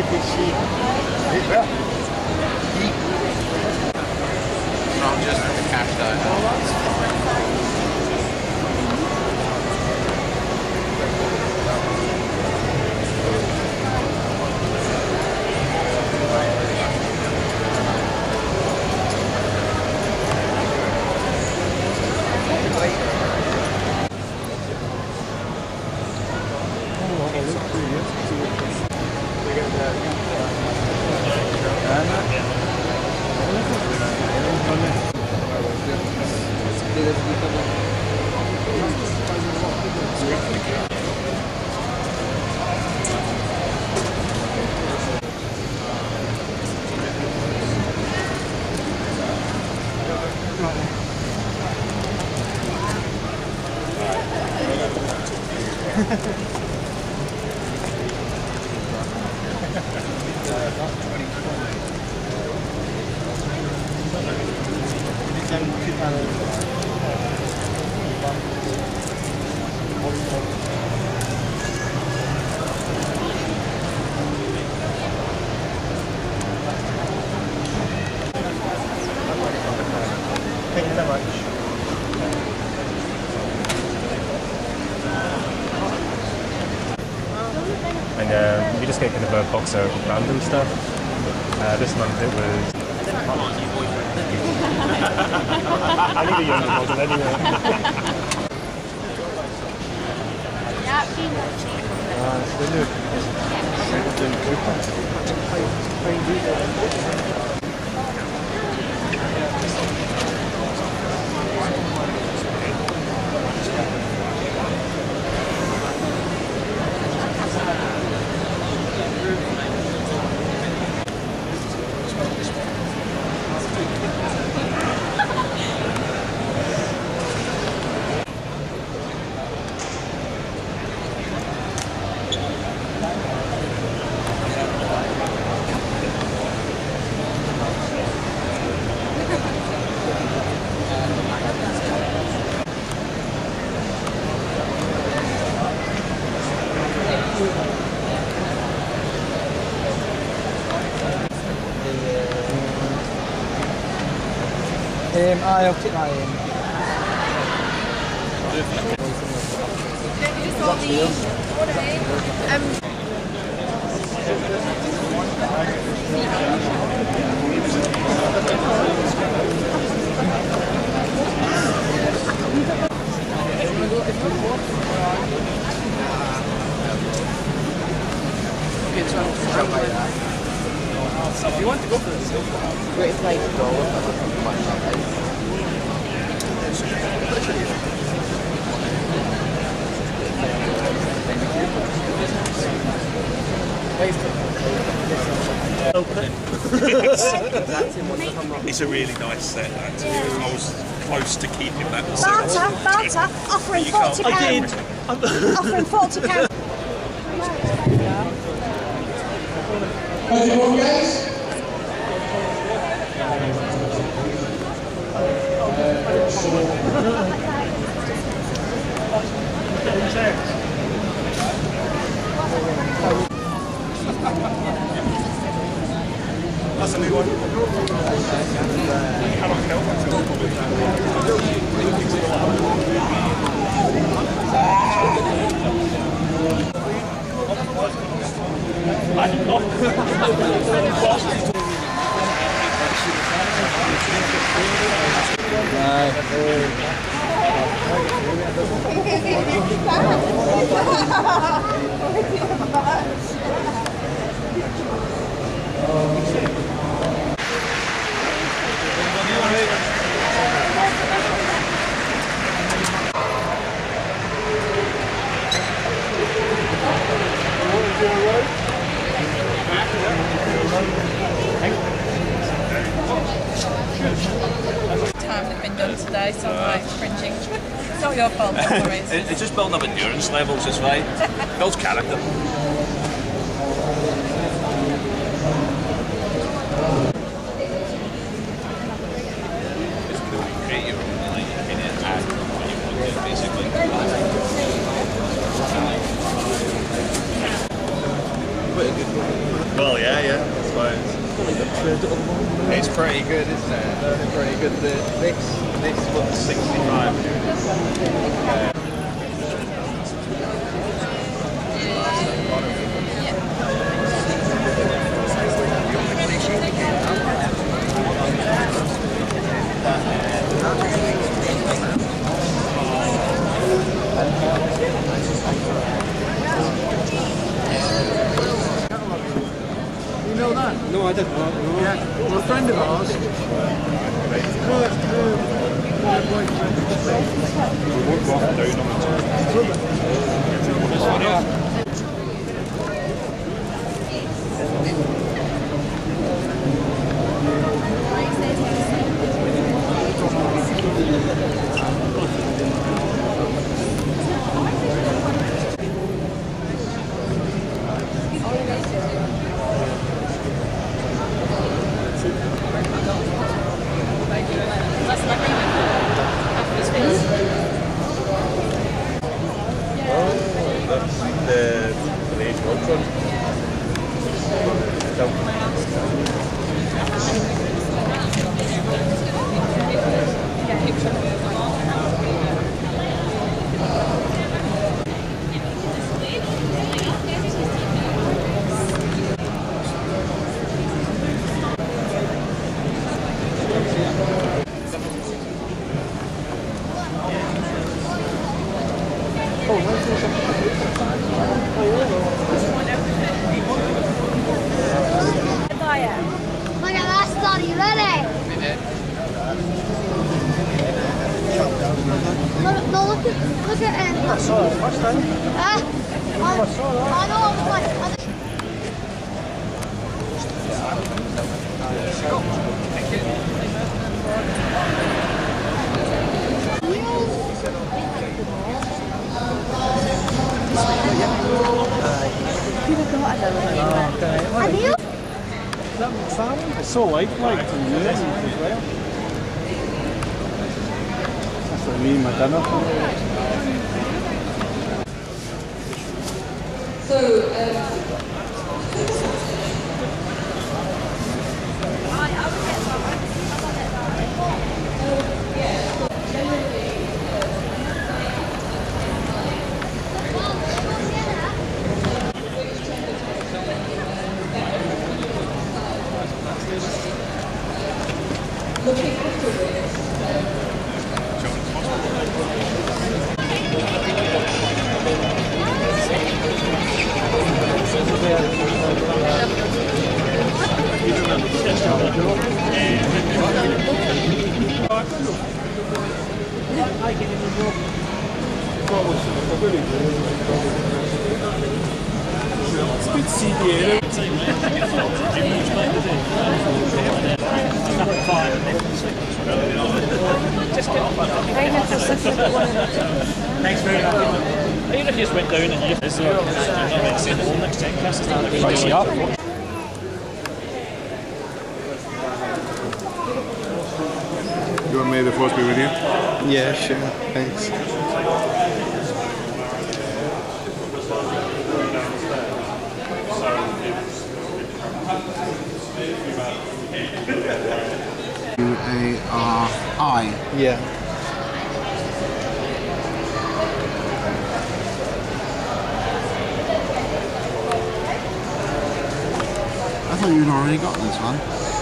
Not just for the cash though. Thank you so much. And we just get kind of a box of random stuff. This month it was... I need a younger model anyway. I'll take that in. If you want to go for the silver, great place to go. It's a really nice set, actually. I was close to keeping that. Barter, offering £40. I did. Offering £40. How's it going, guys? That's a new one. Time that's been done today, so I'm like cringing. It's not your fault, don't worry. It's just building up endurance levels, it's right. Builds character. Well, yeah. It's pretty good, isn't it? It's pretty good. This one's 65. You know that? No, I didn't. No. Yeah. Well, a friend of ours. Look at that study, ready? No, look at I saw it first time. I know, I was like, have you? It's so lifelike to use as well. That's what I mean, my dinner. So, looking afterwards. It's good to see the area. Thanks very much. Even if you just went down and you just send the whole next 10 classes down the price up. You want May the Force be with you? Yeah, sure. Thanks. U-A-R-I. Yeah. I thought you'd already got this one.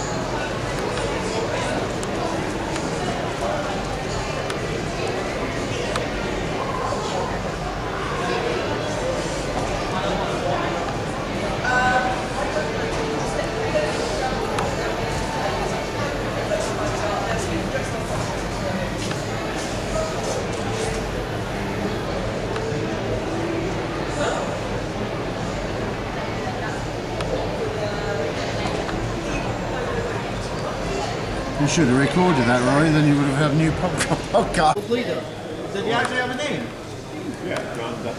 You should have recorded that, Rory, then you would have had a new podcast. Leader. Did you actually have a name? Yeah, John Dutch.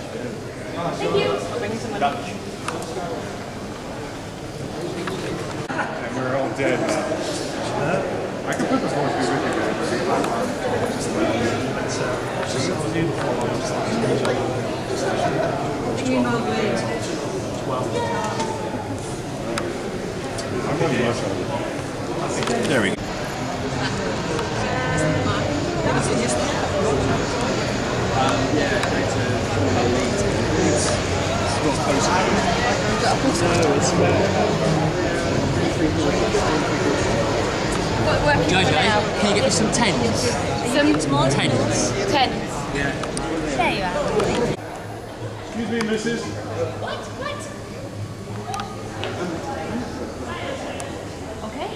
Dutch. And we're all dead now. I can put this horse with you guys. There we go. Jojo, can you get me some tens? Some small tens. Tens. Yeah. There you are. Excuse me, missus. What? Okay.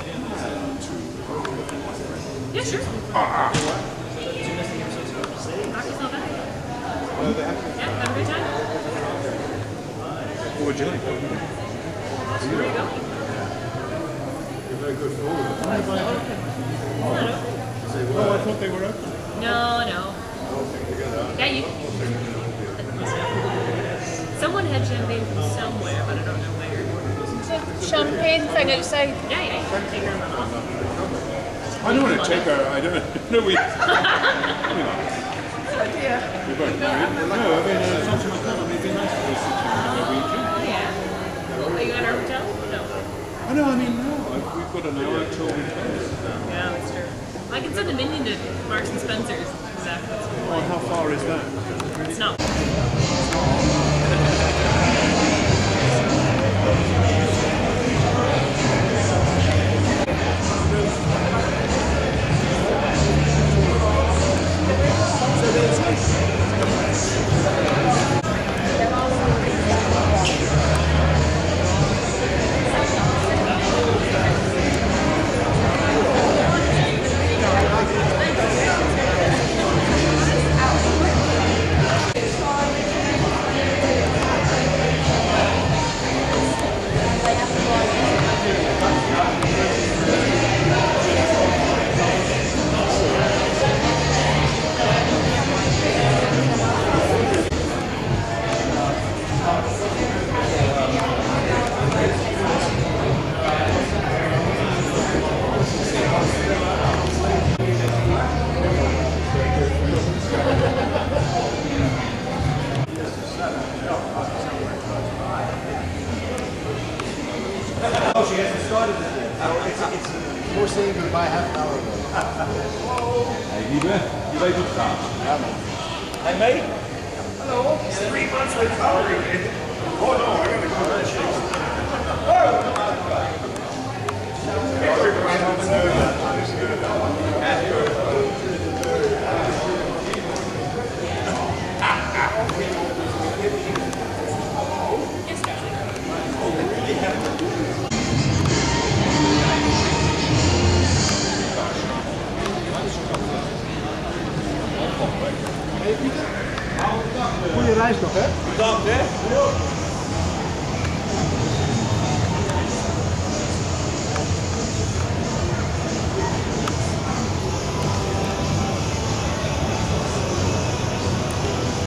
Yeah, sure. Yeah, have a good time. What would you like? Where are you going? You're very good for all of them. Oh, I thought they were open. No. Yeah, you. Someone had champagne from somewhere, but I don't know where. Champagne thing outside. Yeah, you can take her off. I don't want to take her. I don't know. We. Yeah. We both married. No, I mean, something like that. I mean, it'd be nice to go sit together. Yeah. Are you at our hotel? No. I know, I mean, no. We've got an hour till we close. Yeah, that's true. I can send the minion to Marks and Spencer's. Exactly. Well, how far is that? It's not. Hey mate. Hello. It's 3 months recovery, man. Oh no, I gotta go to that shit. Goeie reis nog, hè? Bedankt, hè?